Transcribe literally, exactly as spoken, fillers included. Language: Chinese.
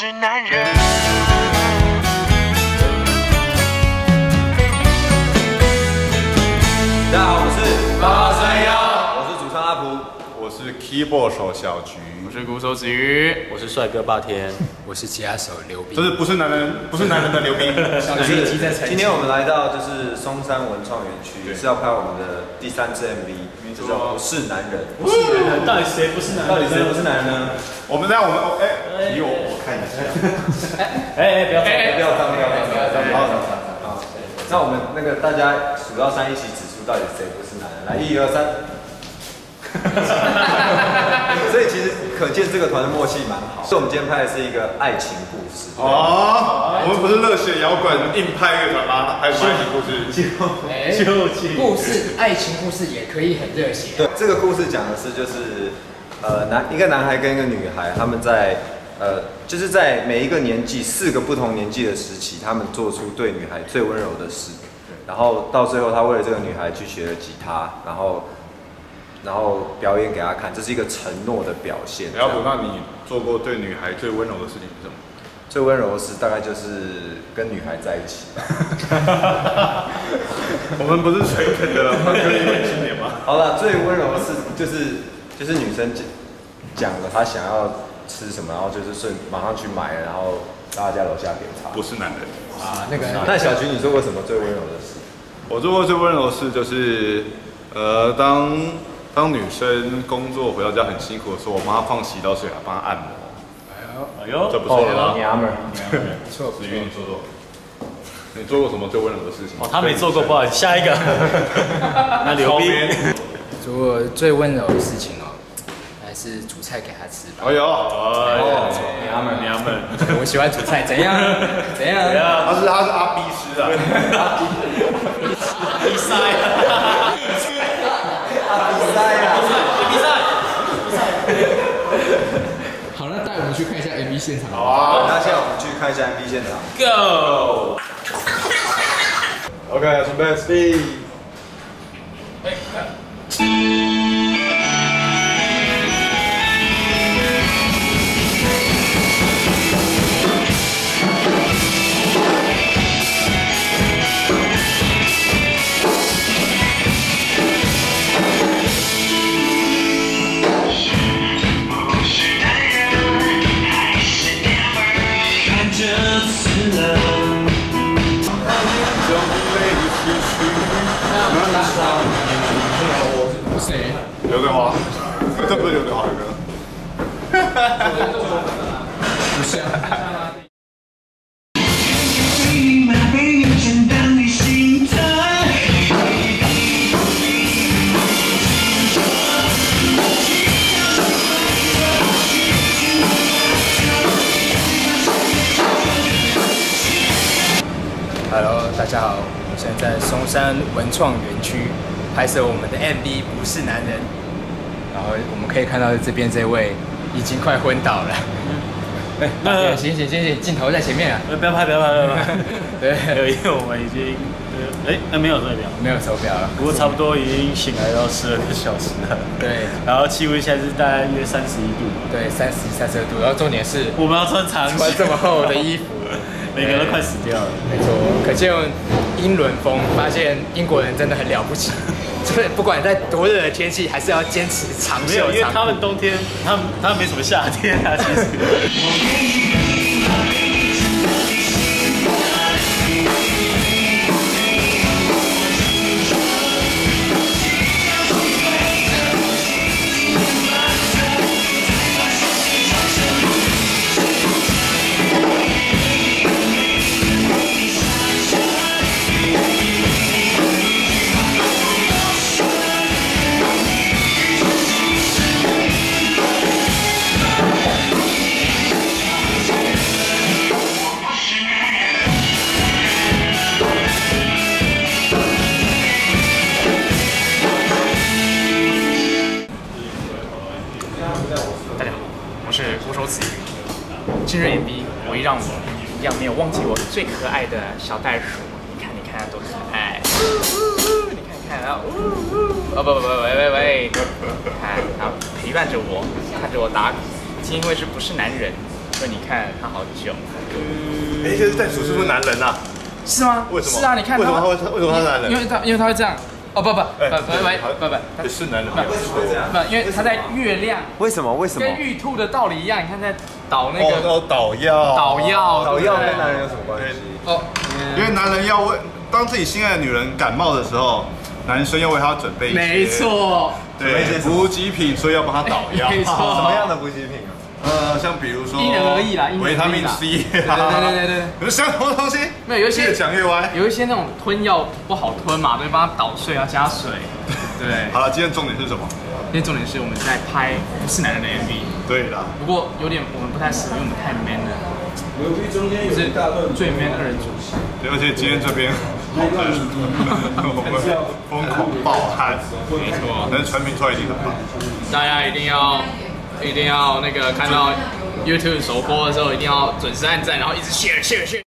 是男人。 大家好，我是八三幺， 我是主唱阿普， 我是 keyboard 手小菊， 我是鼓手子瑜， 我是帅哥霸天， 我是吉他手刘斌。 这是不是男人？不是男人的刘斌。 就是今天我们来到就是松山文创园区，是要拍我们的第三支 M V， 就叫《不是男人》。 不是男人，到底谁不是男人？ 到底谁不是男人呢？ 我们让我们哎，你我我看一下。 哎哎，不要不要脏，不要脏，不要脏，不要脏啊！那我们那个大家数到三，一起指出到底谁不是男人。来，一二三。所以其实可见这个团的默契蛮好。所以我们今天拍的是一个爱情故事。 哦，我们不是热血摇滚硬拍乐团吗？还有爱情故事。 究竟故事，爱情故事也可以很热血。 对，这个故事讲的是就是呃男一个男孩跟一个女孩，他们在呃就是在每一个年纪四个不同年纪的时期，他们做出对女孩最温柔的事。然后到最后，他为了这个女孩去学了吉他，然后。然后表演给她看，这是一个承诺的表现。 姚普，那你做过对女孩最温柔的事情是什么？ 最温柔的事大概就是跟女孩在一起吧。 我们不是诚恳的吗？可以温馨点吗？ 好了，最温柔的事就是就是女生讲了她想要吃什么，然后就是顺马上去买了，然后到她家楼下点茶。 不是男人啊，那个。 那小菊，你做过什么最温柔的事？ 我做过最温柔的事就是，呃，当。当女生工作回到家很辛苦的时候，我帮她放洗澡水，还帮她按摩。 哎呦， 这不错了， 娘们儿， 不错不错。 你做做。你做过什么最温柔的事情？ 哦，他没做过，不好意思，下一个。那刘斌做过最温柔的事情哦，还是煮菜给她吃吧。 哎呦， 哦， 娘们娘们， 我喜欢煮菜，怎样？怎样？ 他是他是阿 B 师啊， 阿 B 塞。 比赛呀！ 比赛！ 好，那带我们去看一下 M V 现场。 好啊， 那现在我们去看一下 M V 现场。 Go！ OK， 准备 speed。 哎， 谁？ 刘德华，这不是刘德华的歌。 不像。Hello， 大家好，我现在在松山文创园区拍摄我们的 M V《不是男人》，然后我们可以看到这边这位已经快昏倒了。哎，那行行行行，镜头在前面啊！ 不要拍，不要拍，不要拍。 对， 因为我们已经，哎，那没有手表， 没有手表了， 不过差不多已经醒来要十二个小时了。 对， 然后气温现在是大概约三十一度。 对，三十三十二度，然后重点是我们要穿长袖， 穿这么厚的衣服。 每个人都快死掉了。 没错，可见英伦风，发现英国人真的很了不起。就是不管在多热的天气，还是要坚持长袖。 没有，因为他们冬天，他们他们没什么夏天啊，其实。 今日 M V 我一让我一样没有忘记我最可爱的小袋鼠，你看你看多可爱，你看看，然后哦不不不喂喂喂，看，然后陪伴着我，看着我打鼓，因为是不是男人， 所以你看他好久。 哎，可是袋鼠是不是男人啊？ 是吗？ 为什么？ 是啊，你看为什么他会为什么他是男人？ 因为他因为他会这样。哦不不不不不不不不， 是男人没有错。 不，因为他在月亮。 为什么？为什么？ 跟玉兔的道理一样，你看在捣那个哦，捣药。 捣药， 捣药跟男人有什么关系？ 哦， 因为男人要为当自己心爱的女人感冒的时候，男生要为她准备一些。 没错。 对，补给品，所以要帮她捣药。 没错。 什么样的补给品啊？ 呃，像比如说， 因人而异啦， 维他命 C， 对对对对对， 可是相同的东西， 没有有一些越讲越歪， 有一些那种吞药不好吞嘛，对，帮他捣碎要加水，对。 好了，今天重点是什么？ 今天重点是我们在拍不是男人的 M V， 对啦， 不过有点我们不太适合，因为我们太 man 了，是最 man 二人组。 对，而且今天这边好热，我们疯狂暴汗， 没错， 但是成品出来一定很棒， 大家一定要。一定要那个看到 YouTube 首播的时候，一定要准时按赞，然后一直 share share share。